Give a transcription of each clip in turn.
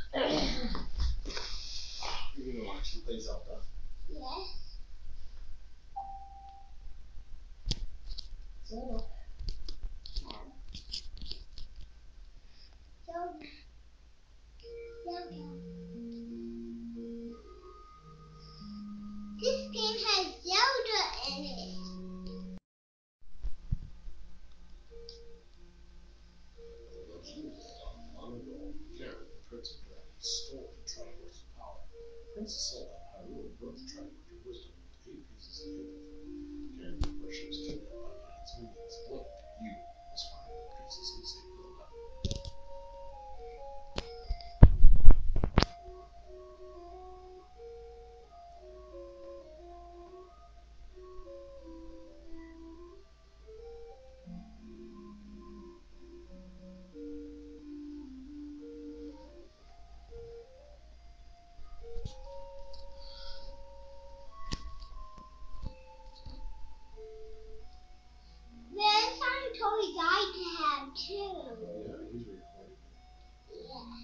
You gonna watch and play Zelda? Yes. Zelda. Zelda. Zelda. This game has Zelda in it. Long ago, Karen, the Prince of Dragons, stole the Triforce of Power. Princess Zelda of Hyrule broke the Triforce of Wisdom into 8 pieces and hid them from Karen before she was kidnapped by Ganon's minions. Link, you must find the princess and save Zelda. There's some toys I have too. Yeah, he's recording it. Yeah.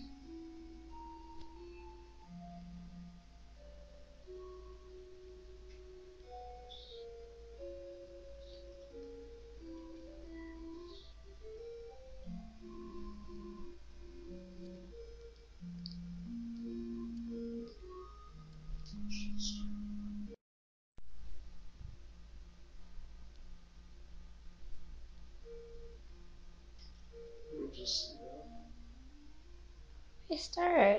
We'll just see that. Restart.